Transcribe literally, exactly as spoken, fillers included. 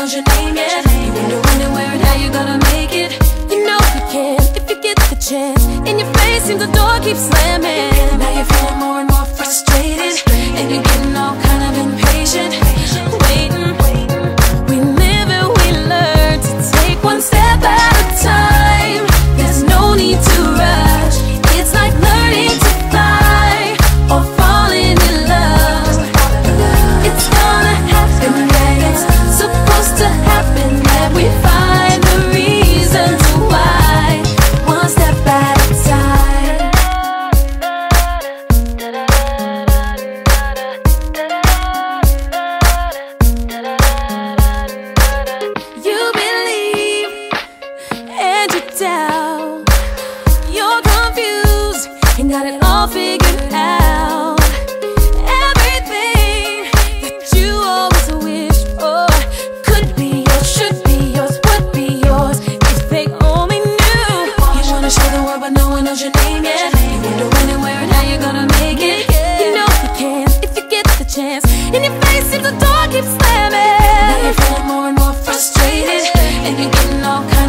knows your name yet. You wonder when and where and how you're gonna make it. You know you can if you get the chance. In your face seems the door keeps slamming. Now you're feeling more and more frustrated, and you're getting all kind of impatient. Waiting, we live and we learn to take one step at a time. There's no need to rush. It's like learning to fly or falling in love. It's gonna happen, yeah, it's supposed to happen. That we find the reasons why, one step at a time. You believe and you doubt. You're confused and got it all figured out. Everything that you always wished for could be yours, should be yours, would be yours if they only knew. You wanna show the world but no one knows your name yet. You wonder when and where and how you're gonna make it. You know you can if you get the chance. In your face seems the door keeps slamming. Now you're feeling more and more frustrated, and you're getting all kinds